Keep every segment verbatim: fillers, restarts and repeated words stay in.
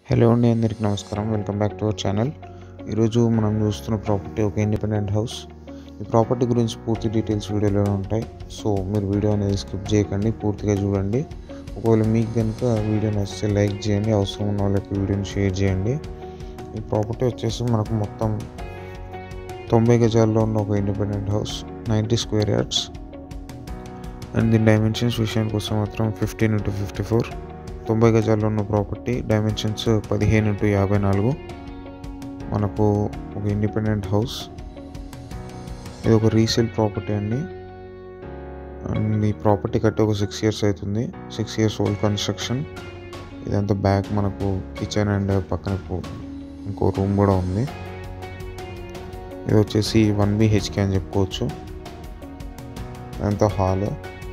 Hello అండి, అందరికీ నమస్కారం. Welcome back to our channel. ఈరోజు మనం చూస్తున్న ప్రాపర్టీ ఒక ఇండిపెండెంట్ హౌస్. ఈ ప్రాపర్టీ గురించి పూర్తి డీటెయిల్స్ వీడియోలో ఉంటాయి. సో మీరు వీడియో అనేది స్కిప్ చేయకండి, పూర్తిగా చూడండి. ఒకవేళ మీకు కనుక వీడియో నచ్చితే లైక్ చేయండి, అవసరం ఉన్న వాళ్ళకి వీడియోని షేర్ చేయండి. ఈ ప్రాపర్టీ వచ్చేసి మనకు మొత్తం తొంభై గజాల్లో ఉన్న ఒక independent house, ninety square yards. And దీని డైమెన్షన్స్ విషయానికి వస్తే మాత్రం ఫిఫ్టీన్ ఇంటూ ఫిఫ్టీ ఫోర్ తొంభై గజాల్లో ఉన్న ప్రాపర్టీ. డైమెన్షన్స్ పదిహేను ఇంటూ యాభై నాలుగు. మనకు ఒక ఇండిపెండెంట్ హౌస్. ఇది ఒక రీసేల్ ప్రాపర్టీ అండి. అండ్ ఈ ప్రాపర్టీ కట్టి ఒక సిక్స్ ఇయర్స్ అవుతుంది. Six years old construction. ఇదంతా బ్యాక్ మనకు కిచెన్ అండ్ పక్కన ఇంకో రూమ్ కూడా ఉంది. ఇది వచ్చేసి వన్ బిహెచ్కే అని చెప్పుకోవచ్చు. ఇదంతా హాల్.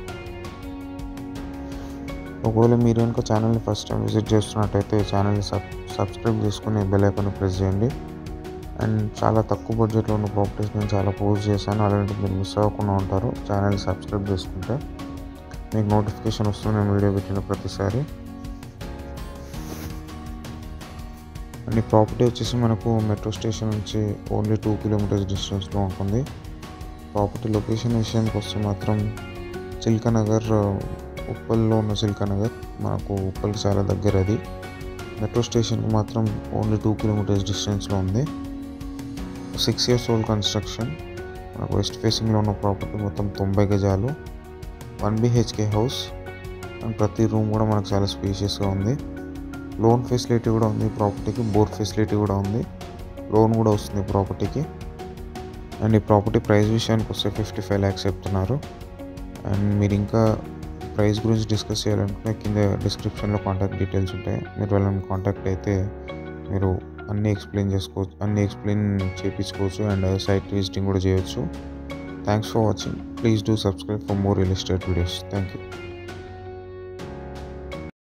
ఒకవేళ మీరు కనుక ఛానల్ని ఫస్ట్ టైం విజిట్ చేస్తున్నట్టయితే ఛానల్ని సబ్ సబ్స్క్రైబ్ చేసుకుని బెల్ ఐకాన్ ప్రెస్ చేయండి. అండ్ చాలా తక్కువ బడ్జెట్లో ఉన్న ప్రాపర్టీస్ నేను చాలా పోస్ట్ చేశాను, అలాంటి మీరు మిస్ అవ్వకుండా ఉంటారు ఛానల్ని సబ్స్క్రైబ్ చేసుకుంటే. మీకు నోటిఫికేషన్ వస్తుంది నేను వీడియో పెట్టిన ప్రతిసారి. అండ్ ఈ ప్రాపర్టీ వచ్చేసి మనకు మెట్రో స్టేషన్ నుంచి ఓన్లీ టూ కిలోమీటర్స్ డిస్టెన్స్లో ఉంటుంది. ప్రాపర్టీ లొకేషన్ విషయానికి వస్తే మాత్రం చిల్కానగర్, ఉప్పల్లో ఉన్న చిల్కానగర్ మనకు ఉప్పల్కి చాలా దగ్గర. అది మెట్రో స్టేషన్కి మాత్రం ఓన్లీ టూ కిలోమీటర్స్ డిస్టెన్స్లో ఉంది. Six years old construction. మనకు వెస్ట్ ఫేసింగ్లో ఉన్న ప్రాపర్టీ. మొత్తం తొంభై గజాలు, వన్ బిహెచ్కే హౌస్. అండ్ ప్రతి రూమ్ కూడా మనకు చాలా స్పేషియస్గా ఉంది. లోన్ ఫెసిలిటీ కూడా ఉంది ప్రాపర్టీకి, బోర్ ఫెసిలిటీ కూడా ఉంది, లోన్ కూడా వస్తుంది ప్రాపర్టీకి. అండ్ ఈ ప్రాపర్టీ ప్రైస్ విషయానికి వస్తే ఫిఫ్టీ ఫైవ్ ల్యాక్స్ చెప్తున్నారు. అండ్ మీరు ఇంకా ప్రైస్ గురించి డిస్కస్ చేయాలనుకుంటే కింద డిస్క్రిప్షన్లో కాంటాక్ట్ డీటెయిల్స్ ఉంటాయి. మీరు వాళ్ళని కాంటాక్ట్ అయితే మీరు అన్నీ ఎక్స్ప్లెయిన్ చేసుకోవచ్చు, అన్నీ ఎక్స్ప్లెయిన్ చేయించుకోవచ్చు. అండ్ సైట్ విజిటింగ్ కూడా చేయొచ్చు. Thanks for watching. Please do subscribe for more real estate videos. Thank you.